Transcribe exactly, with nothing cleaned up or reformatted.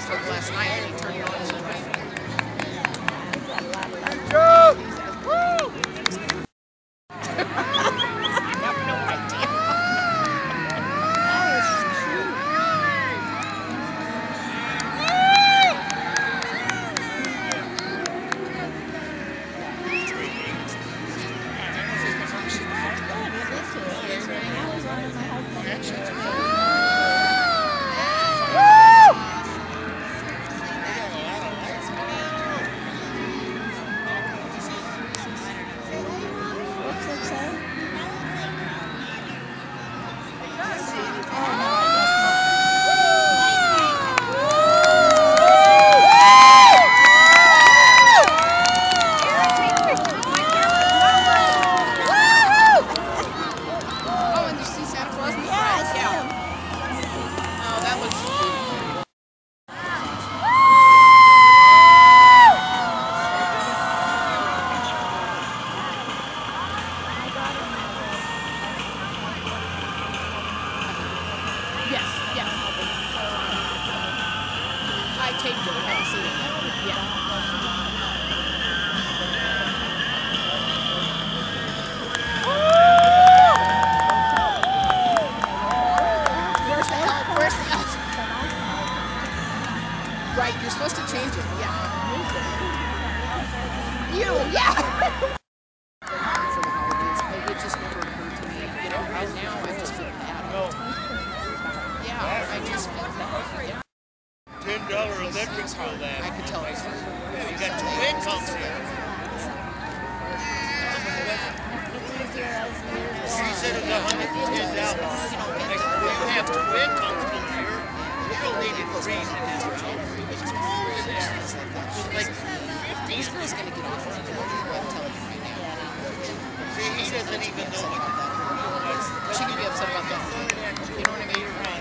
Facebook last night and he turned it on. I taped it. I haven't seen it yet. Yeah. Where's the elf? Where's the elf? Right, you're supposed to change it. Yeah. You, yeah. For the holidays, it just never occurred to me. You know, right now I just feel bad. Yeah, I just feel bad. Yeah. Ten dollar electric bill that. I could tell it's from. Yeah, you got two incomes here. She said it's a hundred and ten dollars. You have two incomes this year. You don't need it free in this house. It's like fifty. This girl's gonna get off on it. I'm telling you right now. See, he doesn't even know what. She could be upset about that. You know what I mean?